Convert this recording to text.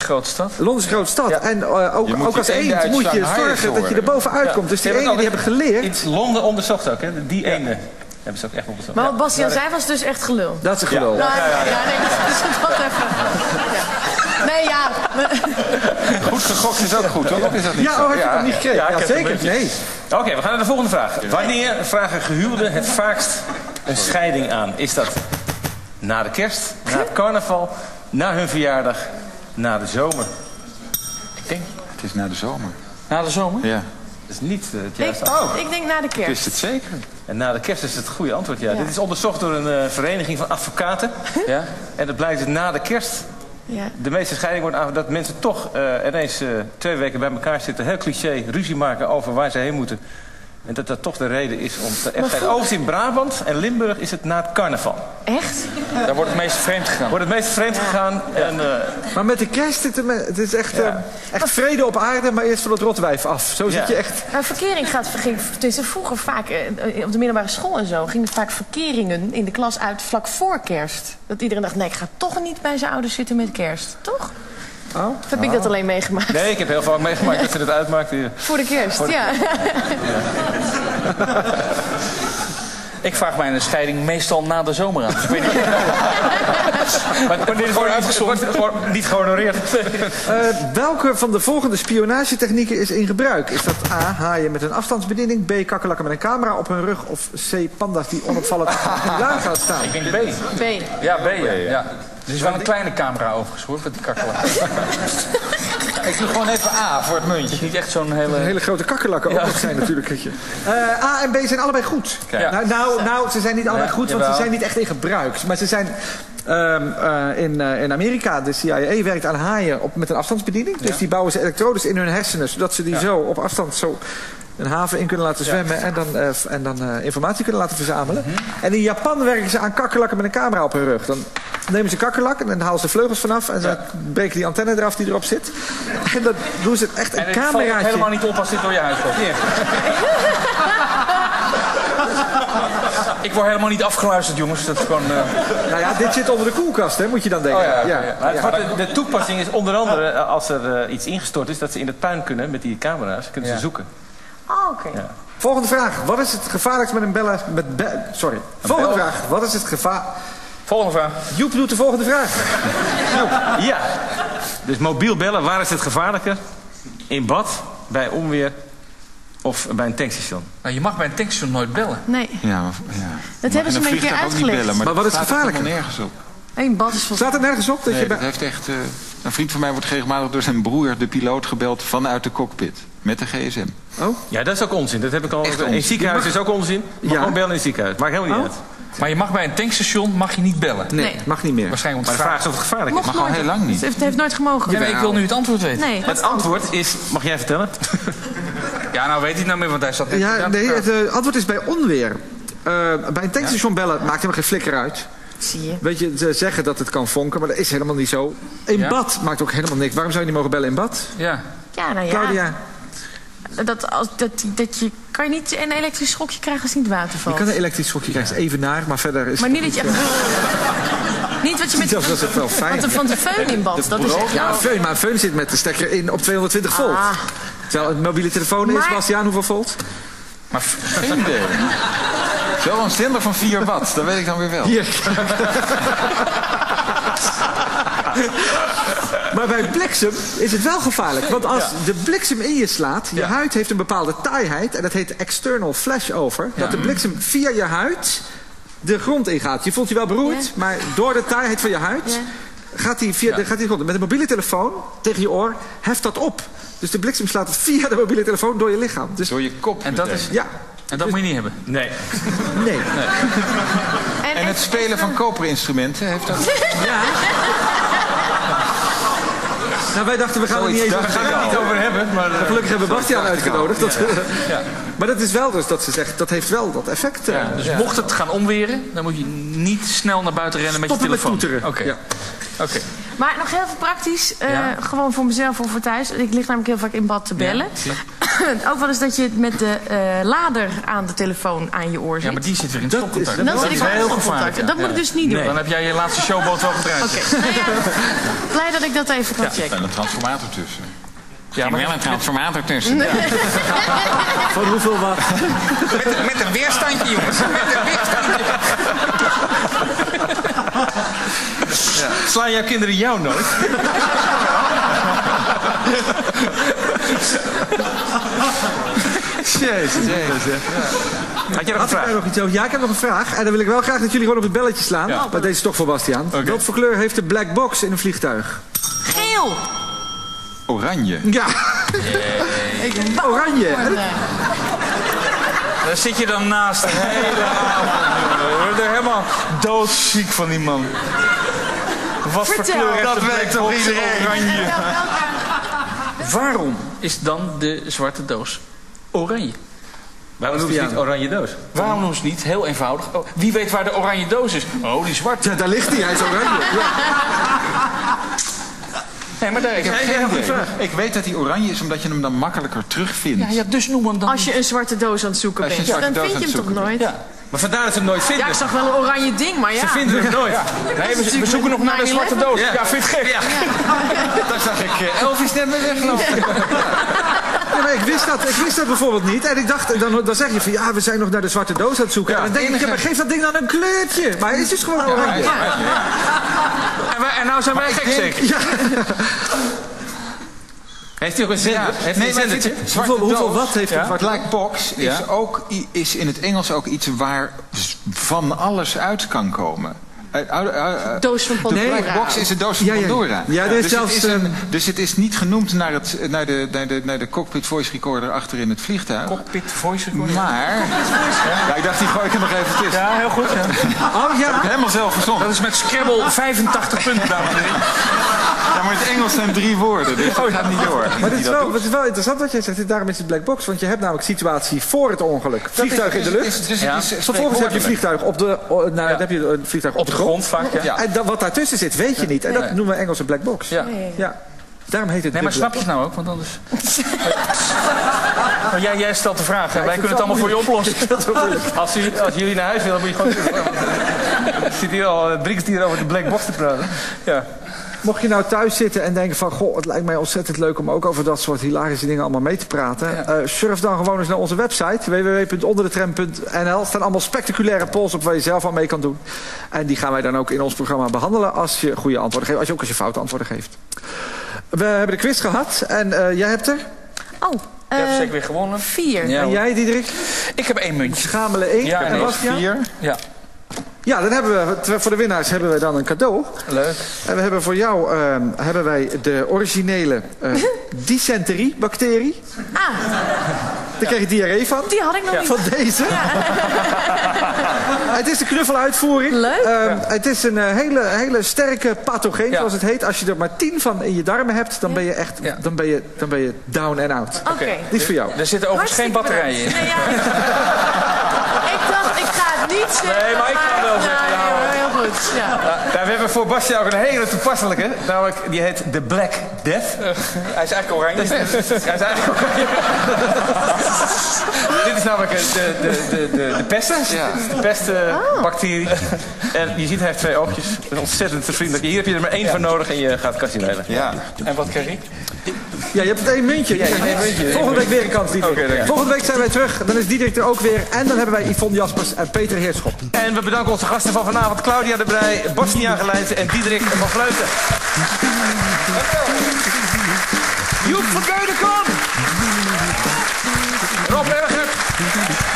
grote stad. Londen is een grote stad. Ja. En ook als eend moet je zorgen dat je er bovenuit komt. Dus die eenden hebben geleerd. Iets Londen onderzocht ook, hè? Die eenden. Hebben ze ook echt onderzocht. Maar wat Bastiaan zei was dus echt gelul. Dat is een gelul. Ja, nee, dus wat even. Ja. Nee, ja. Goed gegokt is ook goed, hoor. Of is dat niet ja, had je nog niet gekregen? Ja, zeker. Nee. Oké, we gaan naar de volgende vraag. Wanneer vragen gehuwden het vaakst een scheiding aan? Is dat na de kerst, na het carnaval, na hun verjaardag, na de zomer? Ik denk... Het is na de zomer. Na de zomer? Ja. Dat is niet het juiste antwoord. Ik denk na de kerst. Is het zeker? En na de kerst is het goede antwoord, ja. Dit is onderzocht door een vereniging van advocaten. Ja. En het blijkt dat na de kerst de meeste scheidingen worden dat mensen toch ineens 2 weken bij elkaar zitten. Heel cliché, ruzie maken over waar ze heen moeten. En dat dat toch de reden is om te echt. Overigens in Brabant en Limburg is het na het carnaval. Echt? Daar wordt het meest vreemd gegaan. Wordt het meest vreemd gegaan. Ja. En, maar met de kerst het is echt, echt vrede op aarde, maar eerst van het rotwijf af. Zo zit je echt. Maar verkering ging tussen vroeger vaak, op de middelbare school en zo, gingen vaak verkeringen in de klas uit vlak voor kerst. Dat iedereen dacht, nee, ik ga toch niet bij zijn ouders zitten met kerst. Toch? Oh? Of heb ik dat alleen meegemaakt? Nee, ik heb heel vaak meegemaakt dat ze het uitmaakten. Voor de kerst, ja. Ik vraag mij een scheiding meestal na de zomer aan. Dus ik weet niet. Maar dit wordt uitgezonden. Wordt niet gehonoreerd. Welke van de volgende spionagetechnieken is in gebruik? Is dat A, haaien met een afstandsbediening, B, kakkerlakken met een camera op hun rug, of C, panda's die onopvallend in laag gaan staan? Ik denk B. B. Ja, B, ja. Er is wel een kleine camera overigens, hoor, met die kakkerlakken. Ik doe gewoon even A voor het muntje. Het is niet echt zo'n hele... Een hele grote kakkerlakken ook nog zijn natuurlijk. A en B zijn allebei goed. Ja. Nou, ze zijn niet allebei goed, want ze zijn niet echt in gebruik. Maar ze zijn... in Amerika, de CIA werkt aan haaien met een afstandsbediening. Dus die bouwen ze elektrodes in hun hersenen, zodat ze die zo op afstand zo een haven in kunnen laten zwemmen en dan informatie kunnen laten verzamelen. En in Japan werken ze aan kakkerlakken met een camera op hun rug. Dan nemen ze kakkerlak en dan halen ze vleugels vanaf en ze breken die antenne eraf die erop zit. En dan doen ze echt een cameraatje. En het valt helemaal niet op als dit door je huis komt. Ik word helemaal niet afgeluisterd, jongens. Dat is gewoon... Nou ja, dit zit onder de koelkast, hè, moet je dan denken. Oh, ja. De toepassing is onder andere, als er iets ingestort is, dat ze in het puin kunnen met die camera's, kunnen ze zoeken. Oh, oké. Ja. Volgende vraag. Wat is het gevaarlijkst met een bellen... Sorry. Volgende vraag. Wat is het gevaar... Volgende vraag. Joep doet de volgende vraag. Ja. Dus mobiel bellen, waar is het gevaarlijker? In bad, bij onweer of bij een tankstation? Nou, je mag bij een tankstation nooit bellen. Nee. Ja, dat hebben ze me een keer uitgelegd. Bellen, maar wat is gevaarlijker? Nergens op. Een bad is Staat er nergens op? Dat dat heeft echt... een vriend van mij wordt regelmatig door zijn broer, de piloot, gebeld vanuit de cockpit. Met de gsm. Oh? Ja, dat is ook onzin. Dat heb ik al. In het ziekenhuis is ook onzin. Je mag gewoon bellen in het ziekenhuis. Maakt helemaal niet uit. Maar je mag bij een tankstation mag je niet bellen. Nee, mag niet meer. Waarschijnlijk maar de vraag is of het gevaarlijk is. Mag al heel lang niet. Het heeft nooit gemogen. Ja, ik wil nu het antwoord weten. Nee. Het antwoord is... Mag jij vertellen? Ja, nou weet hij het nou meer, want hij zat... Het antwoord is bij onweer. Bij een tankstation bellen maakt helemaal geen flikker uit. Zie je. Weet je, ze zeggen dat het kan vonken, maar dat is helemaal niet zo. In bad maakt ook helemaal niks. Waarom zou je niet mogen bellen in bad? Ja. Ja, nou ja. Claudia? Dat je kan je niet een elektrisch schokje krijgen als het niet water valt. Je kan een elektrisch schokje krijgen, even naar, maar verder is... Maar niet dat je echt... Niet wat je met... Dat is het wel fijn. Want de föhn in bad, dat is echt... Ja, een föhn zit met de stekker in op 220 volt. Terwijl een mobiele telefoon is, Bastiaan, hoeveel volt? Maar geen idee. Wel een zender van 4 watt, dat weet ik dan weer wel. Hier. Maar bij bliksem is het wel gevaarlijk. Want als de bliksem in je slaat, je huid heeft een bepaalde taaiheid. En dat heet external flashover. Dat de bliksem via je huid de grond ingaat. Je voelt je wel beroerd, maar door de taaiheid van je huid gaat hij de grond in. Met een mobiele telefoon tegen je oor heft dat op. Dus de bliksem slaat het via de mobiele telefoon door je lichaam. Dus, door je kop. En dat is... Ja. En dat moet je niet hebben? Nee. Nee. En het spelen van koperinstrumenten heeft dat... Ja. Nou, wij dachten, we gaan er niet eens over hebben. Maar gelukkig hebben we Bastiaan uitgenodigd. Maar dat is wel dus dat ze zegt, dat heeft wel dat effect. Dus mocht het gaan omweren, dan moet je niet snel naar buiten rennen met je telefoon. Stoppen met toeteren. Oké. Maar nog heel veel praktisch, gewoon voor mezelf of voor thuis. Ik lig namelijk heel vaak in bad te bellen. ook wel eens dat je met de lader aan de telefoon aan je oor zit. Ja, maar die zit weer in het stopcontact. Dat is heel gevaarlijk. Dat moet ik dus niet doen. Dan heb jij je laatste showboot wel gedraaid. Oké. Blij dat ik dat even kan checken. En een transformator tussen. Ja, maar wel een transformator tussen. Van hoeveel watt? met een weerstandje, jongens. Met een weerstandje. Slaan jouw kinderen jou nooit? Jezus. Had jij nog een vraag? Nog iets over? Ja, ik heb nog een vraag. En dan wil ik wel graag dat jullie gewoon op het belletje slaan. Ja. Maar deze is toch voor Bastiaan. Okay. Wat voor kleur heeft de black box in een vliegtuig? Geel. Oranje. Ja. Oranje. Daar zit je dan naast de hele avond. We worden helemaal doodziek van die man. Wat voor kleur heeft dat de weet black toch box? iedereen? Oranje. Waarom is dan de zwarte doos oranje? Waarom noemen ze niet oranje doos? Waarom noemen ze niet? Heel eenvoudig. Oh, wie weet waar de oranje doos is? Oh, die zwarte. Ja, daar ligt hij. Hij is oranje. Ja. Nee, maar daar Ik heb geen idee. Ik weet dat hij oranje is omdat je hem dan makkelijker terugvindt. Ja, dus noem hem dan. Als je een zwarte doos aan het zoeken Als je bent, een zwarte dan doos vind je aan hem het toch nooit? Ja. Maar vandaar dat ze hem nooit Ja, vinden. ik zag wel een oranje ding, maar ja. Ze vinden hem nooit. Nee, we zoeken nog naar de zwarte doos. Ja, vind je het gek? Ja. Daar zag ik Elvis net mee weglopen. Ja, maar ik wist dat bijvoorbeeld niet. En ik dacht, dan zeg je van ja, we zijn nog naar de zwarte doos aan het zoeken. Ja, en dan denk ik, ja, maar geef dat ding dan een kleurtje. Maar hij is dus gewoon oranje. En nou zijn wij gek zeker? Heeft hij ook een zender? Heeft hij een zendertje? Hoeveel watt heeft het? De black box is in het Engels ook iets waar van alles uit kan komen. Doos van Pandora. De black box is de doos van Pandora. Ja, er is zelfs, dus het is niet genoemd naar de cockpit voice recorder achter in het vliegtuig. Cockpit voice recorder. Maar... Ja, ik dacht, die gooi ik er nog even tussen. Ja, heel goed. Ja. Oh ja. Ik heb helemaal zelf verzonnen. Dat is met Scrabble 85 punten, dames en heren. Ja, maar in het Engels zijn 3 woorden, dus dat gaat niet door. Maar het is wel interessant wat jij zegt. Daarom is het black box. Want je hebt namelijk situatie voor het ongeluk. Vliegtuig in de lucht. Vervolgens heb je vliegtuig op de... dan heb je een vliegtuig op de grond. Vaak, ja. En wat daartussen zit, weet je niet. En dat noemen we Engelse black box. Ja. Ja. Daarom heet het Nee, maar snap je het nou ook? Want anders... Maar jij stelt de vraag en wij kunnen het allemaal voor je oplossen. Als jullie naar huis willen, moet je gewoon... Ik zit hier al 3 keer over de black box te praten. Ja. Mocht je nou thuis zitten en denken van... Goh, het lijkt mij ontzettend leuk om ook over dat soort hilarische dingen allemaal mee te praten. Surf dan gewoon eens naar onze website. www.onderdetrem.nl. Er staan allemaal spectaculaire polls op waar je zelf aan mee kan doen. En die gaan wij dan ook in ons programma behandelen als je goede antwoorden geeft. Als je foute antwoorden geeft. We hebben de quiz gehad en jij hebt er? Oh, Je hebt zeker weer gewonnen. 4. Ja, en jij, Diederik? Ik heb 1 muntje. Schamelen 1. Ja, en Bastiaan? 4. Ja. Ja, dan hebben we voor de winnaars hebben we dan een cadeau. Leuk. En we hebben voor jou hebben wij de originele dysenterie-bacterie. Ah, Daar kreeg je diarree van. die had ik nog niet. Van deze. Het is de knuffeluitvoering. Leuk. Het is een hele sterke pathogeen, zoals het heet. Als je er maar 10 van in je darmen hebt, dan ben je echt dan ben je down and out. Oké. Die is voor jou. Er zitten overigens geen batterijen in. Nee, ja. Ik dacht, ik ga het niet zeggen. Nee, maar ik ga wel zeggen. Ja, heel goed. Ja. We hebben voor Bastien ook een hele toepasselijke. Namelijk, die heet The Black Death. Hij is eigenlijk oranje. Hij is eigenlijk oranje. Dit is namelijk de pesten. Ja. De pestbacterie. En je ziet, hij heeft 2 oogjes. Een ontzettend vriendelijk. Hier heb je er maar 1 voor nodig en je gaat kastinelen. Ja. En wat krijg ik? Ja, je hebt het 1 muntje. Volgende week weer een kans, Diederik. Volgende week zijn wij terug. Dan is Diederik er ook weer. En dan hebben wij Yvonne Jaspers en Peter Heerschop. En we bedanken onze gasten van vanavond. Claudia de Breij, Bastiaan Gelijzen en Diederik van Vleuten. Joep van Deudekom. Rob Ergert.